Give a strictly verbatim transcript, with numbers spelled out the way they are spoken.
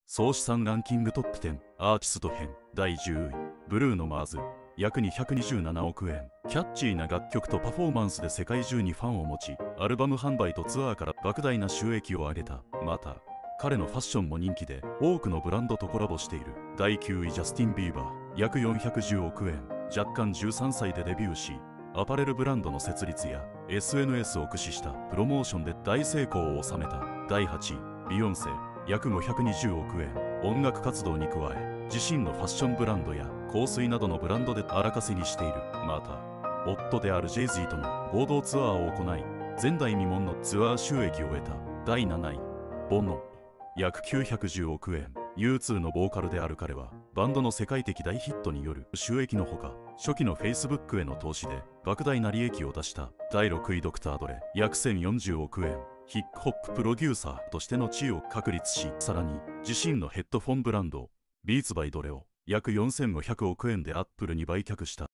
総資産ランキングトップじゅう、アーティスト編だいじゅうい、ブルーノ・マーズ、約にひゃくにじゅうななおくえん。キャッチーな楽曲とパフォーマンスで世界中にファンを持ち、アルバム販売とツアーから莫大な収益を上げた。また彼のファッションも人気で、多くのブランドとコラボしている。だいきゅうい、ジャスティン・ビーバー、約よんひゃくじゅうおくえん。若干じゅうさんさいでデビューし、アパレルブランドの設立や エスエヌエス を駆使したプロモーションで大成功を収めた。だいはちい、ビヨンセ、約ごひゃくにじゅうおくえん。音楽活動に加え、自身のファッションブランドや香水などのブランドで荒稼ぎしている。また夫であるジェイズイとの合同ツアーを行い、前代未聞のツアー収益を得た。だいなない、ボノ、約きゅうひゃくじゅうおくえん。 ユーツー のボーカルである彼は、バンドの世界的大ヒットによる収益のほか、初期の Facebook への投資で莫大な利益を出した。だいろくい、ドクター・ドレ、約せんよんじゅうおくえん。ヒップホッププロデューサーとしての地位を確立し、さらに自身のヘッドフォンブランドビーツバイドレを約よんせんごひゃくおくえんでアップルに売却した。